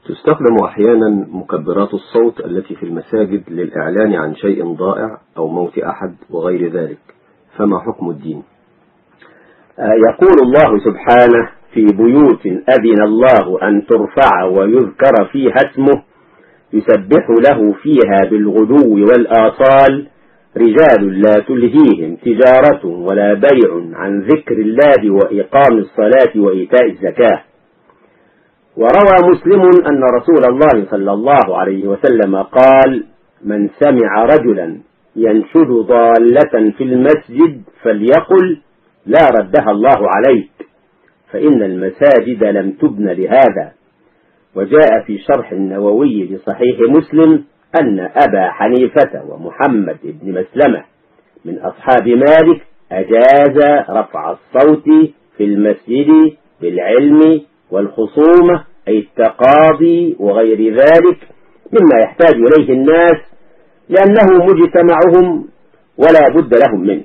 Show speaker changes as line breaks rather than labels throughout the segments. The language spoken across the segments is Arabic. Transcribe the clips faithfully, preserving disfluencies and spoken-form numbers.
تستخدم أحيانا مكبرات الصوت التي في المساجد للإعلان عن شيء ضائع أو موت أحد وغير ذلك، فما حكم الدين؟
يقول الله سبحانه: في بيوت أذن الله أن ترفع ويذكر فيها اسمه يسبح له فيها بالغدو والآصال رجال لا تلهيهم تجارة ولا بيع عن ذكر الله وإقام الصلاة وإيتاء الزكاة. وروى مسلم أن رسول الله صلى الله عليه وسلم قال: من سمع رجلا ينشد ضالة في المسجد فليقل: لا ردها الله عليك، فإن المساجد لم تبن لهذا. وجاء في شرح النووي لصحيح مسلم أن أبا حنيفة ومحمد بن مسلمة من أصحاب مالك أجاز رفع الصوت في المسجد بالعلم والخصومة، أي التقاضي وغير ذلك مما يحتاج إليه الناس، لأنه مجتمعهم ولا بد لهم منه.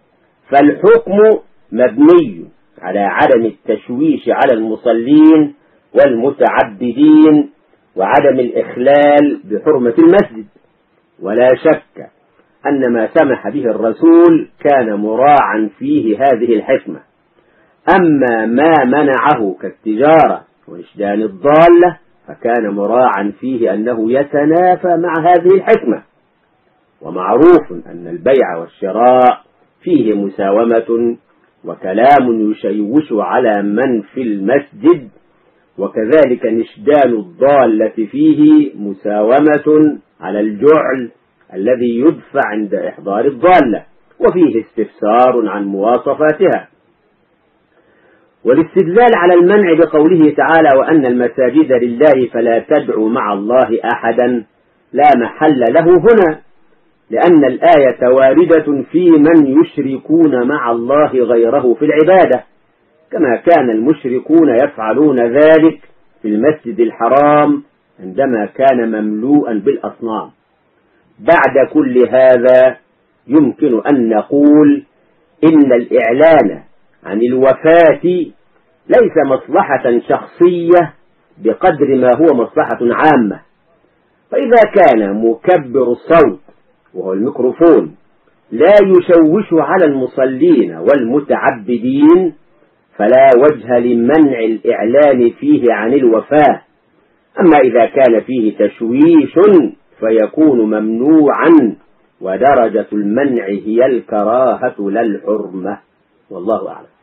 فالحكم مبني على عدم التشويش على المصلين والمتعبدين وعدم الإخلال بحرمة المسجد. ولا شك أن ما سمح به الرسول كان مراعا فيه هذه الحكمة. أما ما منعه كالتجارة وإشدان الضالة فكان مراعا فيه أنه يتنافى مع هذه الحكمة. ومعروف أن البيع والشراء فيه مساومة وكلام يشوش على من في المسجد، وكذلك نشدان الضالة فيه مساومة على الجعل الذي يدفع عند إحضار الضالة، وفيه استفسار عن مواصفاتها. والاستدلال على المنع بقوله تعالى: وأن المساجد لله فلا تدعوا مع الله أحدا، لا محل له هنا، لأن الآية واردة في من يشركون مع الله غيره في العبادة، كما كان المشركون يفعلون ذلك في المسجد الحرام عندما كان مملوءا بالأصنام. بعد كل هذا يمكن أن نقول إن الإعلان عن الوفاة ليس مصلحة شخصية بقدر ما هو مصلحة عامة. فإذا كان مكبر الصوت وهو الميكروفون لا يشوش على المصلين والمتعبدين فلا وجه لمنع الإعلان فيه عن الوفاة. أما إذا كان فيه تشويش فيكون ممنوعا، ودرجة المنع هي الكراهة لا الحرمة، والله أعلم.